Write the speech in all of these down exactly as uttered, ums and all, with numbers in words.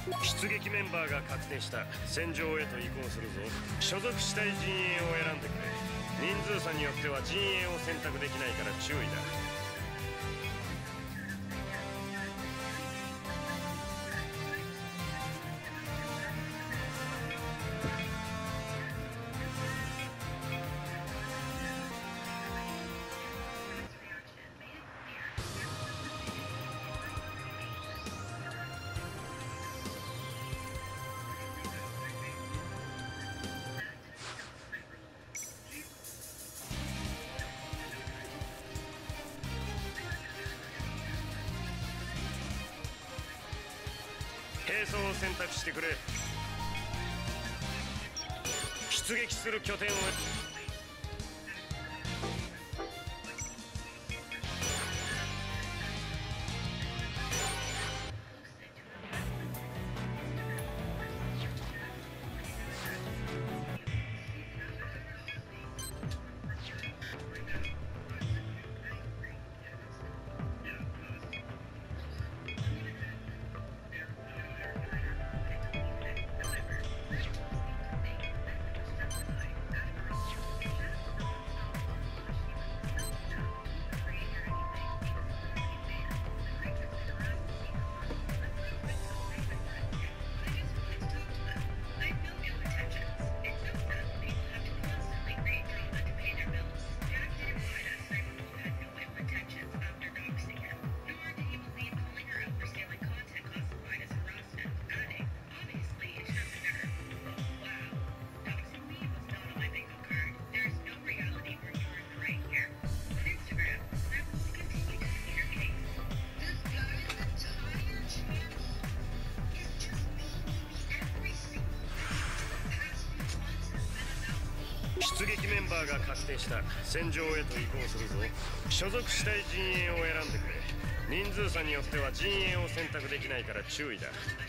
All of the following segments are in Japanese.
出撃メンバーが確定した。戦場へと移行するぞ。所属したい陣営を選んでくれ。人数差によっては陣営を選択できないから注意だ。兵装を選択してくれ。出撃する拠点を出撃メンバーが確定した。戦場へと移行するぞ。所属したい陣営を選んでくれ。人数差によっては陣営を選択できないから注意だ。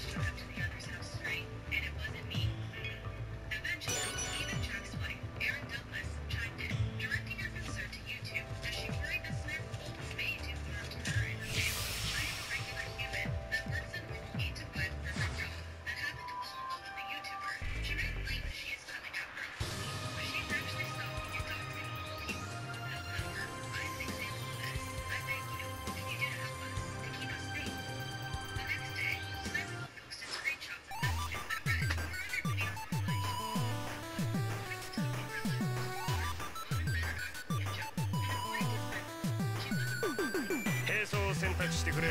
選択してくれ。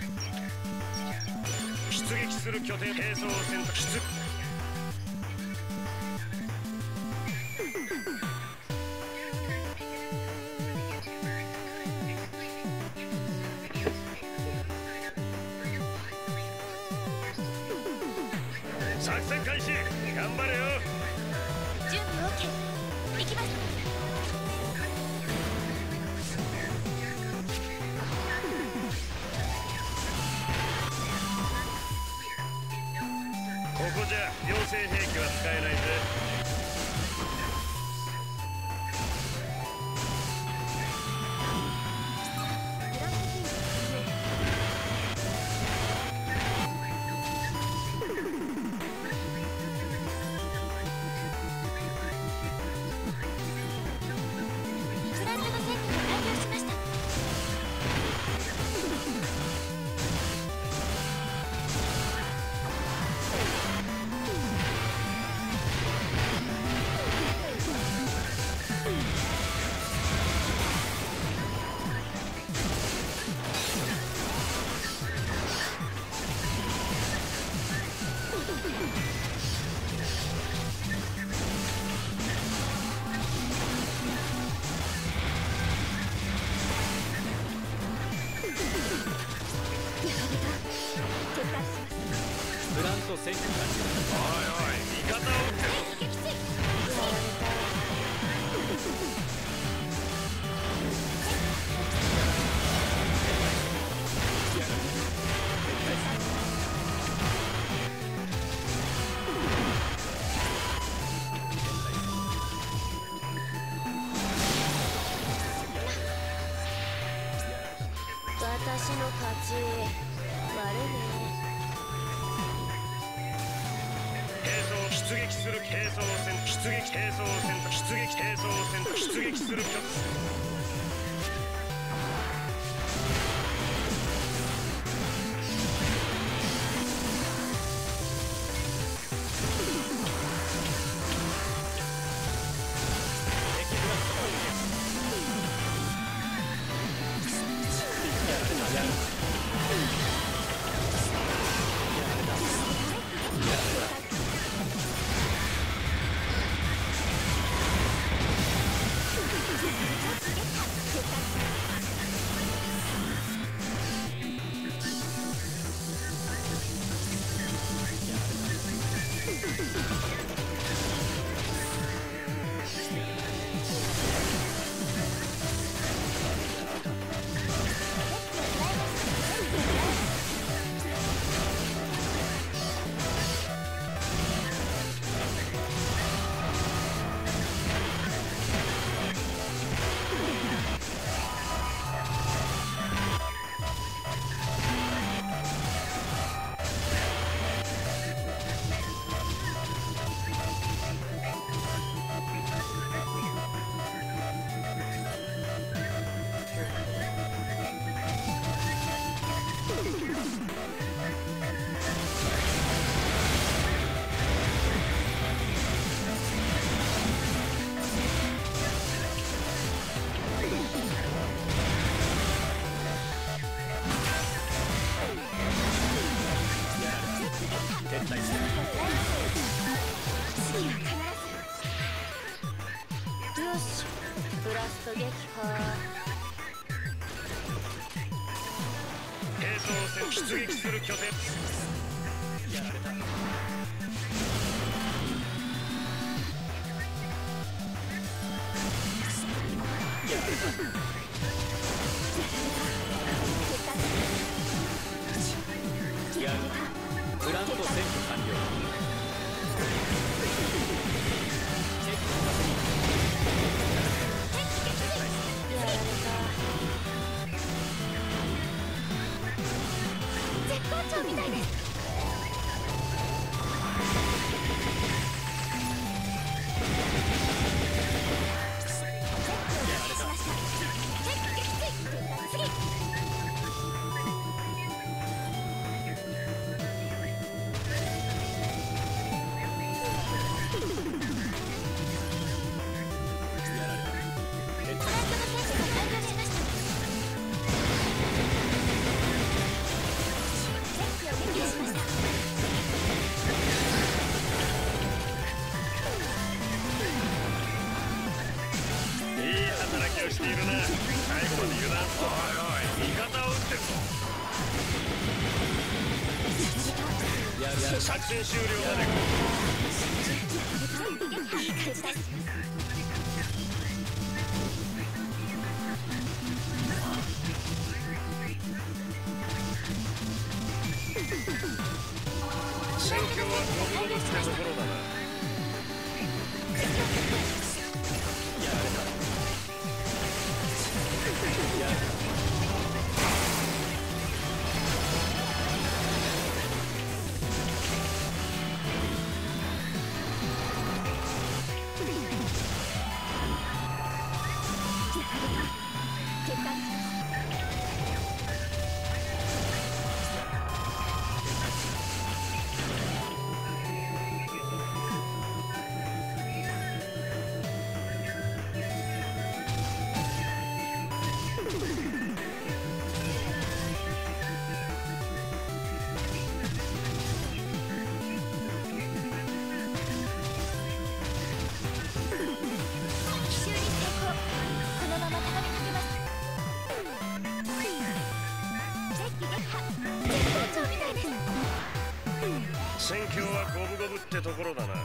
出撃する拠点兵装を選択。出作戦開始。頑張れよ。 準備 オーケー。 行きます。 ここじゃ妖精兵器は使えないぜ。 フランスの戦果が完了しました。 プラント戦果。おいおい、 味方を撃ってろ。 私の勝ち。悪いね。 出撃する軽装戦出撃軽装戦出撃軽装戦出撃する拠出撃する拠点やられたやるプラント占拠完了やられた絶好調みたいです。しているな。最後まで油断すとおいおい味方を撃ってるぞ。やるやる作戦終了までいい感じです。戦況は五分五分ってところだな。やられた。やる。戦況は五分五分ってところだな。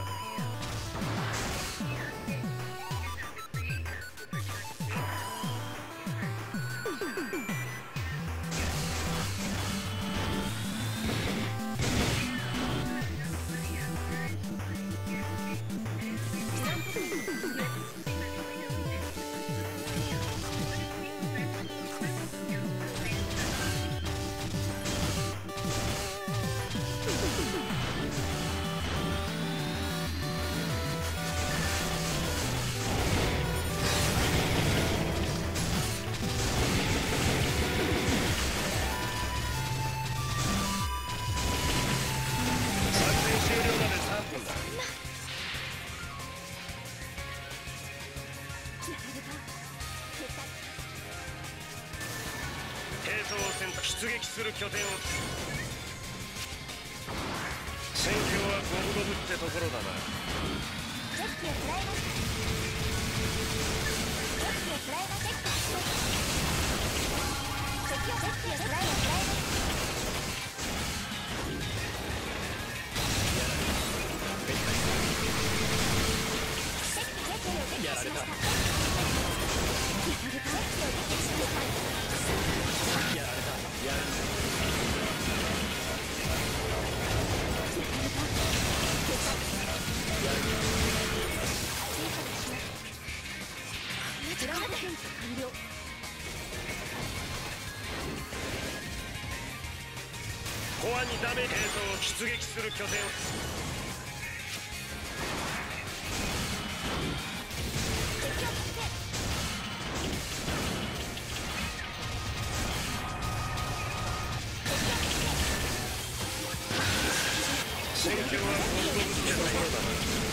兵装を選択出撃する拠点を戦況は五分五分ってところだな。 チェックを食らいました。チェックを食らいました。敵をチェックを食らいを食らいました。やられた。やられた。やられた。 コアにダメージを出撃する拠点を戦況はゴムゴムってところだ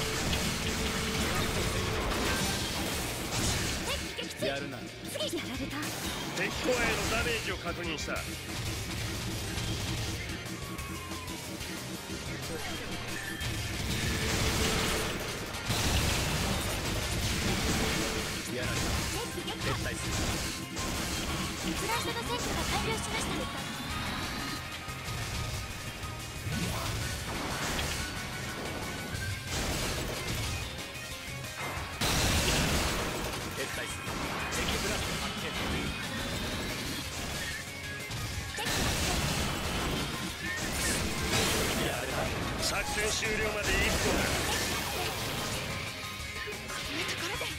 な。 やるな。 次やられた。 敵コアへのダメージを確認した。 やられた。撤退する。 フランスの戦果が完了しました。 作戦終了までいっこだ。 こんなところで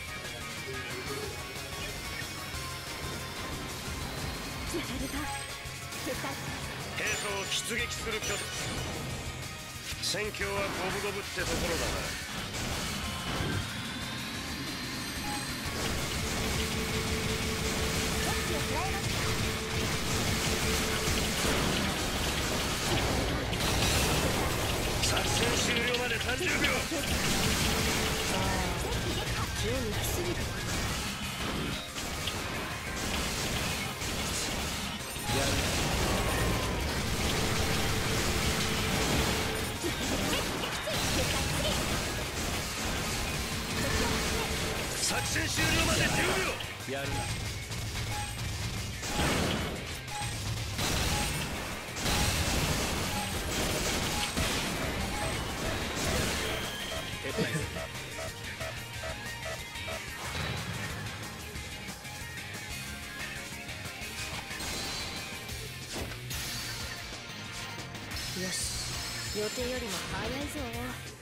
やられた。撤退。 兵装を出撃する拠点。戦況は五分五分ってところだな。作戦終了までさんじゅうびょう。 準備が過ぎた。 作戦終了までじゅうびょう。 やるな。 よし、予定よりも早いぞ。